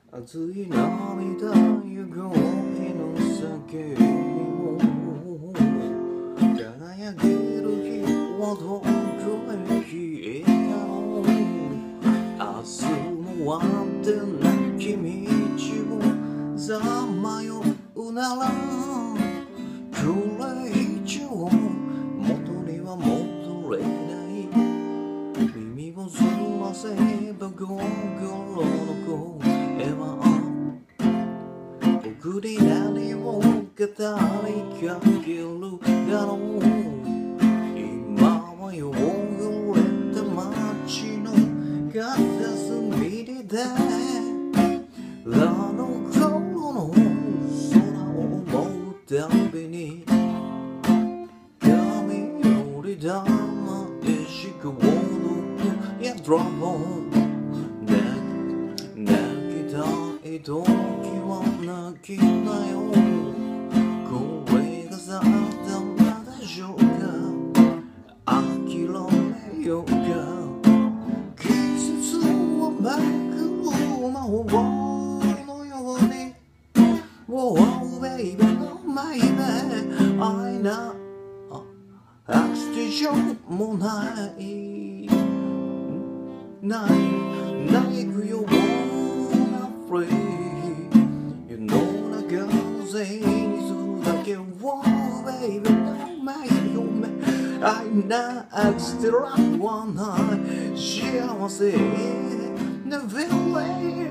熱い涙湯ごみの酒を輝ける日はどこへ消えたの。明日も終わってなき道をさまようならこれ以上元には戻れない耳を澄ませば心の声は僕に何を語りかけるだろう。今は汚れた街の片隅であの頃の空を思うたびに髪より黙ってしかおるやドラゴン泣きたい時は泣きなよ。これが定までしょうか諦めようか。季節をめくる魔法のように Oh baby no baby I know アクシデションもないくようなフレー世の中のせいにするだけ Oh baby no baby 夢I know アクシデラはない幸せなフィーリング